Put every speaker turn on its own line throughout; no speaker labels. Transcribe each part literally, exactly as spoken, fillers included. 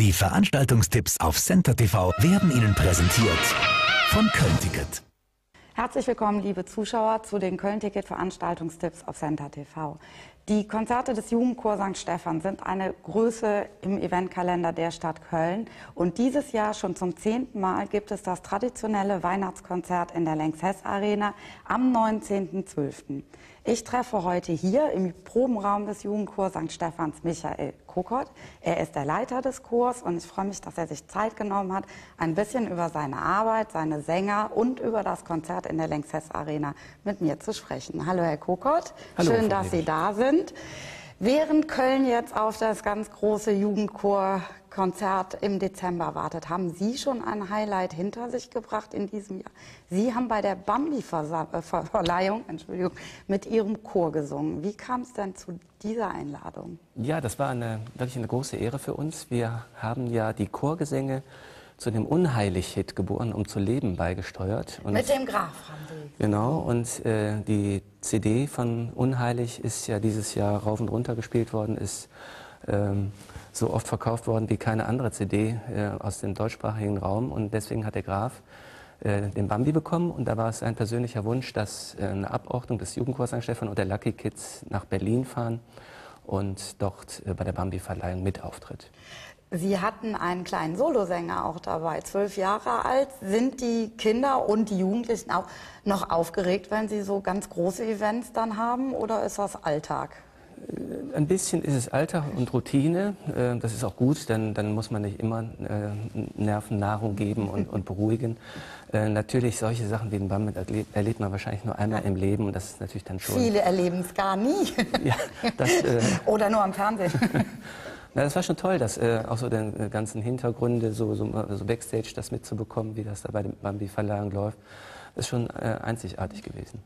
Die Veranstaltungstipps auf Center T V werden Ihnen präsentiert von Köln Ticket.
Herzlich willkommen, liebe Zuschauer, zu den Köln Ticket Veranstaltungstipps auf Center T V. Die Konzerte des Jugendchor Sankt Stephan sind eine Größe im Eventkalender der Stadt Köln. Und dieses Jahr schon zum zehnten Mal gibt es das traditionelle Weihnachtskonzert in der Lanxess Arena am neunzehnten zwölften Ich treffe heute hier im Probenraum des Jugendchors Sankt Stephans Michael Kokott. Er ist der Leiter des Chors und ich freue mich, dass er sich Zeit genommen hat, ein bisschen über seine Arbeit, seine Sänger und über das Konzert in der Lanxess Arena mit mir zu sprechen. Hallo Herr Kokott,
Hallo,
schön, dass Sie da sind. Während Köln jetzt auf das ganz große Jugendchor-Konzert im Dezember wartet, haben Sie schon ein Highlight hinter sich gebracht in diesem Jahr. Sie haben bei der Bambi-Verleihung Entschuldigung, mit Ihrem Chor gesungen. Wie kam es denn zu dieser Einladung?
Ja, das war eine, wirklich eine große Ehre für uns. Wir haben ja die Chorgesänge zu dem Unheilig-Hit Geboren, um zu leben beigesteuert. Und
mit dem Graf haben Sie.
Genau, und äh, die C D von Unheilig ist ja dieses Jahr rauf und runter gespielt worden, ist ähm, so oft verkauft worden wie keine andere C D äh, aus dem deutschsprachigen Raum. Und deswegen hat der Graf äh, den Bambi bekommen. Und da war es ein persönlicher Wunsch, dass äh, eine Abordnung des Jugendchors Sankt Stephan und der Lucky Kids nach Berlin fahren und dort äh, bei der Bambi-Verleihung mit auftritt.
Sie hatten einen kleinen Solosänger auch dabei, zwölf Jahre alt. Sind die Kinder und die Jugendlichen auch noch aufgeregt, wenn sie so ganz große Events dann haben, oder ist das Alltag?
Ein bisschen ist es Alltag und Routine. Das ist auch gut, denn dann muss man nicht immer Nervennahrung geben und, und beruhigen. Natürlich, solche Sachen wie den Bambi erlebt man wahrscheinlich nur einmal im Leben und das ist natürlich dann schon...
Viele erleben es gar nie.
Ja, das, äh
oder nur am Fernsehen.
Na, das war schon toll, dass äh, auch so den ganzen Hintergründe, so, so, so Backstage das mitzubekommen, wie das da bei der Bambi-Verleihung läuft, ist schon äh, einzigartig gewesen.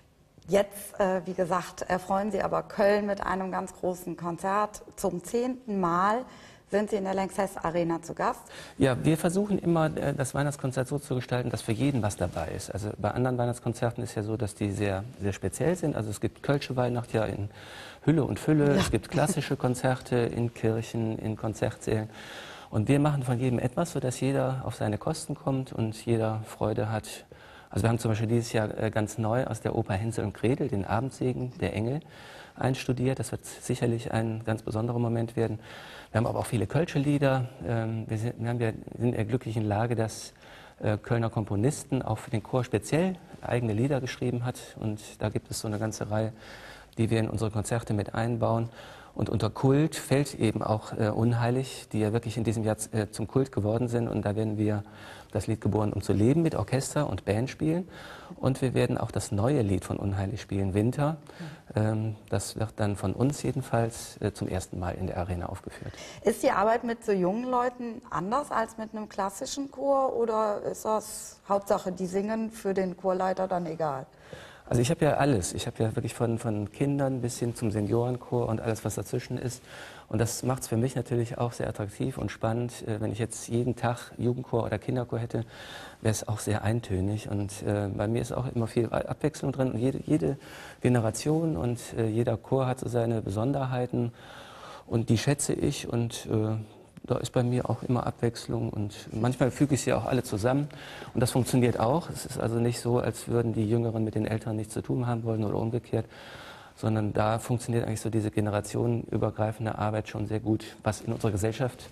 Jetzt, äh, wie gesagt, erfreuen Sie aber Köln mit einem ganz großen Konzert. Zum zehnten Mal sind Sie in der Lanxess Arena zu Gast.
Ja, wir versuchen immer, äh, das Weihnachtskonzert so zu gestalten, dass für jeden was dabei ist. Also bei anderen Weihnachtskonzerten ist ja so, dass die sehr, sehr speziell sind. Also es gibt Kölsche Weihnacht ja in Hülle und Fülle, ja. Es gibt klassische Konzerte in Kirchen, in Konzertsälen. Und wir machen von jedem etwas, sodass jeder auf seine Kosten kommt und jeder Freude hat. Also wir haben zum Beispiel dieses Jahr ganz neu aus der Oper Hänsel und Gretel den Abendsegen der Engel einstudiert. Das wird sicherlich ein ganz besonderer Moment werden. Wir haben aber auch viele Kölsche Lieder. Wir sind, wir haben ja, sind in der glücklichen Lage, dass Kölner Komponisten auch für den Chor speziell eigene Lieder geschrieben hat. Und da gibt es so eine ganze Reihe, die wir in unsere Konzerte mit einbauen. Und unter Kult fällt eben auch äh, Unheilig, die ja wirklich in diesem Jahr äh, zum Kult geworden sind. Und da werden wir das Lied Geboren, um zu leben mit Orchester und Band spielen. Und wir werden auch das neue Lied von Unheilig spielen, Winter. Ähm, das wird dann von uns jedenfalls äh, zum ersten Mal in der Arena aufgeführt.
Ist die Arbeit mit so jungen Leuten anders als mit einem klassischen Chor? Oder ist das Hauptsache, die singen, für den Chorleiter dann egal?
Also ich habe ja alles. Ich habe ja wirklich von, von Kindern bis hin zum Seniorenchor und alles, was dazwischen ist. Und das macht es für mich natürlich auch sehr attraktiv und spannend. Wenn ich jetzt jeden Tag Jugendchor oder Kinderchor hätte, wäre es auch sehr eintönig. Und äh, bei mir ist auch immer viel Abwechslung drin. Und jede, jede Generation und äh, jeder Chor hat so seine Besonderheiten. Und die schätze ich und äh, da ist bei mir auch immer Abwechslung und manchmal füge ich sie auch alle zusammen und das funktioniert auch. Es ist also nicht so, als würden die Jüngeren mit den Älteren nichts zu tun haben wollen oder umgekehrt, sondern da funktioniert eigentlich so diese generationenübergreifende Arbeit schon sehr gut, was in unserer Gesellschaft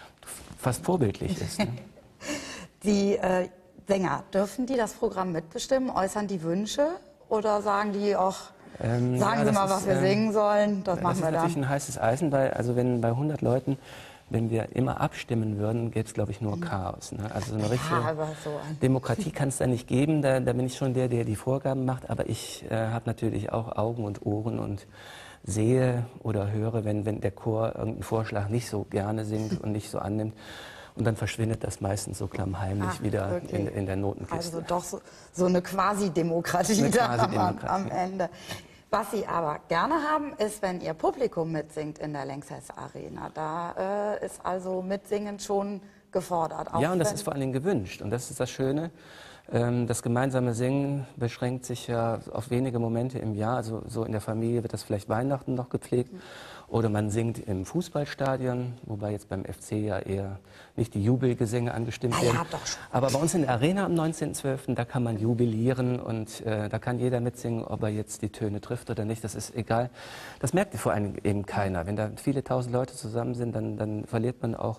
fast vorbildlich ist. Ne?
Die äh, Sänger, dürfen die das Programm mitbestimmen, äußern die Wünsche oder sagen die auch, ähm, sagen ja, Sie mal, ist, was wir ähm, singen sollen, das machen wir dann?
Das ist natürlich ein heißes Eisen, weil also wenn bei hundert Leuten, wenn wir immer abstimmen würden, gäbe es, glaube ich, nur Chaos. Ne? Also so eine richtige
ja, aber so ein
Demokratie kann es da nicht geben. Da, da bin ich schon der, der die Vorgaben macht. Aber ich äh, habe natürlich auch Augen und Ohren und sehe oder höre, wenn, wenn der Chor irgendeinen Vorschlag nicht so gerne singt und nicht so annimmt. Und dann verschwindet das meistens so klammheimlich Ach, wieder okay. in, in der Notenkiste.
Also doch so, so eine Quasi-Demokratie
Quasi
am, am Ende. Was Sie aber gerne haben, ist, wenn Ihr Publikum mitsingt in der Lanxess Arena. Da äh, ist also Mitsingen schon gefordert.
Ja, und das ist vor allen Dingen gewünscht. Und das ist das Schöne. Das gemeinsame Singen beschränkt sich ja auf wenige Momente im Jahr. Also so in der Familie wird das vielleicht Weihnachten noch gepflegt. Oder man singt im Fußballstadion, wobei jetzt beim F C ja eher nicht die Jubelgesänge angestimmt werden.
Ja, doch schon.
Aber bei uns in der Arena am neunzehnten zwölften da kann man jubilieren und äh, da kann jeder mitsingen, ob er jetzt die Töne trifft oder nicht. Das ist egal. Das merkt vor allem eben keiner. Wenn da viele tausend Leute zusammen sind, dann, dann verliert man auch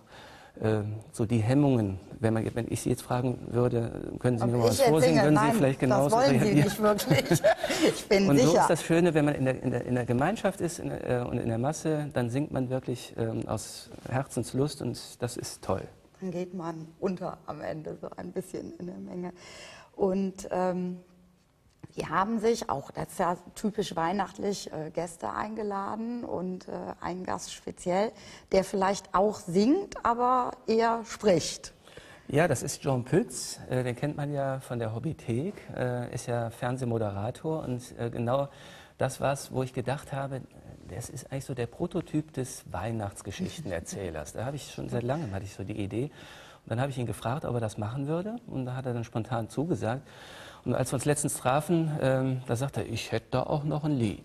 so die Hemmungen. Wenn, man, wenn ich Sie jetzt fragen würde, können Sie mir mal was vorsingen, würden Sie vielleicht genauso
reagieren. Das wollen Sie
reagieren.
nicht wirklich. Ich bin
und
sicher.
So ist das Schöne, wenn man in der, in der, in der Gemeinschaft ist in, äh, und in der Masse, dann singt man wirklich ähm, aus Herzenslust und das ist toll.
Dann geht man unter am Ende so ein bisschen in der Menge. Und ähm, Sie haben sich, auch das ist ja typisch weihnachtlich, äh, Gäste eingeladen und äh, einen Gast speziell, der vielleicht auch singt, aber eher spricht.
Ja, das ist John Pütz, äh, den kennt man ja von der Hobbythek, äh, ist ja Fernsehmoderator und äh, genau das war's, wo ich gedacht habe, das ist eigentlich so der Prototyp des Weihnachtsgeschichtenerzählers. Da habe ich schon seit langem hatte ich so die Idee. Und dann habe ich ihn gefragt, ob er das machen würde und da hat er dann spontan zugesagt. Und als wir uns letztens trafen, ähm, da sagte er, ich hätte da auch noch ein Lied.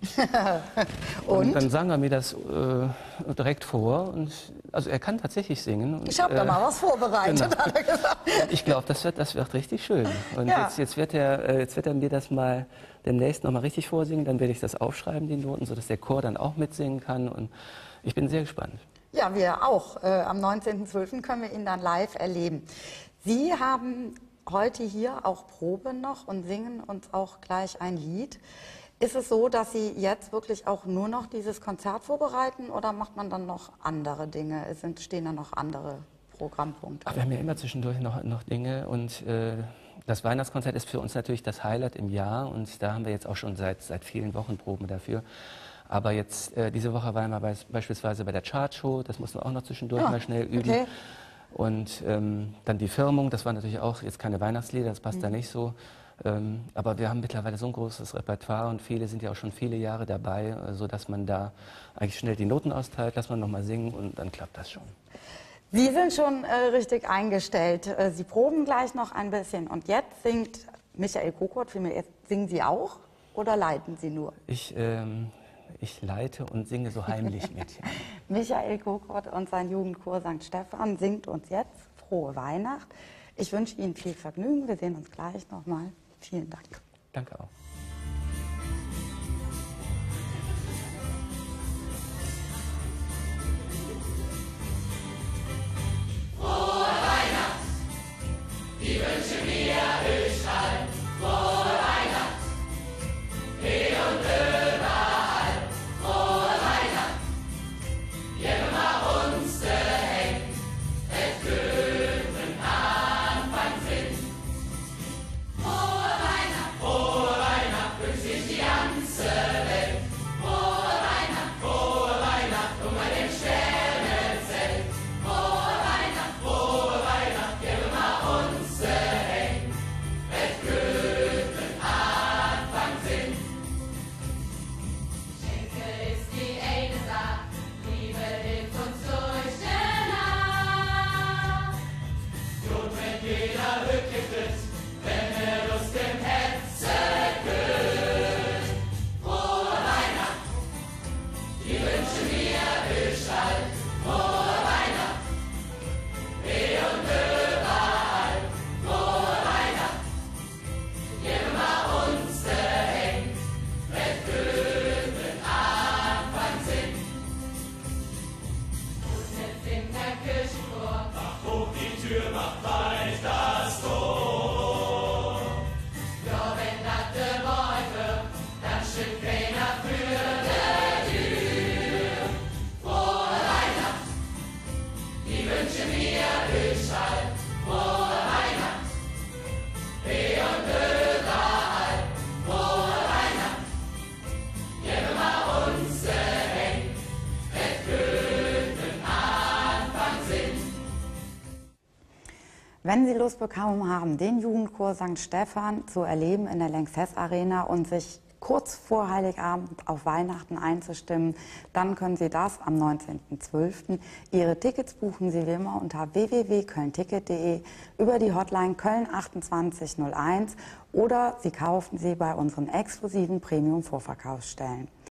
und? und dann sang er mir das äh, direkt vor. Und, also er kann tatsächlich singen. Und,
ich habe
äh,
da mal was vorbereitet,
genau.
hat er gesagt.
Ich glaube, das wird, das wird richtig schön. Und
ja.
jetzt, jetzt, wird er, äh, jetzt wird er mir das mal demnächst noch mal richtig vorsingen. Dann werde ich das aufschreiben, die Noten, sodass der Chor dann auch mitsingen kann. Und ich bin sehr gespannt.
Ja, wir auch. Äh, am neunzehnten zwölften können wir ihn dann live erleben. Sie haben heute hier auch Probe noch und singen uns auch gleich ein Lied. Ist es so, dass Sie jetzt wirklich auch nur noch dieses Konzert vorbereiten oder macht man dann noch andere Dinge? Es entstehen dann noch andere Programmpunkte?
Ach, wir haben ja immer zwischendurch noch, noch Dinge und äh, das Weihnachtskonzert ist für uns natürlich das Highlight im Jahr und da haben wir jetzt auch schon seit, seit vielen Wochen Proben dafür. Aber jetzt, äh, diese Woche waren wir bei, beispielsweise bei der Chartshow, das mussten wir auch noch zwischendurch ah, mal schnell üben. Okay. Und ähm, dann die Firmung, das war natürlich auch jetzt keine Weihnachtslieder, das passt mhm. da nicht so. Ähm, aber wir haben mittlerweile so ein großes Repertoire und viele sind ja auch schon viele Jahre dabei, sodass man da eigentlich schnell die Noten austeilt, lass man nochmal singen und dann klappt das schon.
Sie sind schon äh, richtig eingestellt. Äh, Sie proben gleich noch ein bisschen. Und jetzt singt Michael Kokort, singen Sie auch oder leiten Sie nur?
Ich... Ähm, Ich leite und singe so heimlich mit.
Michael Kokort und sein Jugendchor Sankt Stephan singt uns jetzt Frohe Weihnacht. Ich wünsche Ihnen viel Vergnügen. Wir sehen uns gleich nochmal. Vielen Dank.
Danke auch.
Frohe Weihnacht, die Wünsche mir Höchstall. Frohe Weihnacht, eh und überall. Frohe Weihnacht, jedem nach uns gehängt, et guten Anfang sind. Frohe Weihnacht, frohe Weihnacht, wünscht sich die ganze Welt. Frohe Weihnacht, frohe Weihnacht, unter dem Sternenzelt. Frohe Weihnacht, frohe Weihnacht, jedem nach uns gehängt, et guten Anfang sind. Schenke ist die eine Sache, Liebe hilft uns durch die Nacht. Gut, wenn jeder glücklich ist, wenn er Lust im Herzen küsst. Frohe Weihnacht, die Wünsche mir Höchstall. Frohe Weihnacht, eh und überall. Frohe Weihnacht, jedem nach uns gehängt, et guten Anfang sind. Gut mit in der Kirchenchor, macht hoch die Tür, macht weit das Tor. Ja, wenn das der Boy wird, dann steht keiner für der Tür. Frohe Weihnacht, die Wünsche mir Höchstall. Frohe Weihnacht, eh und überall. Frohe Weihnacht, jedem nach uns gehängt, et guten Anfang sind.
Wenn Sie Lust bekommen haben, den Jugendchor Sankt Stephan zu erleben in der Lanxess Arena und sich kurz vor Heiligabend auf Weihnachten einzustimmen, dann können Sie das am neunzehnten zwölften Ihre Tickets buchen Sie wie immer unter w w w punkt köln ticket punkt de über die Hotline Köln achtundzwanzig null eins oder Sie kaufen sie bei unseren exklusiven Premium-Vorverkaufsstellen.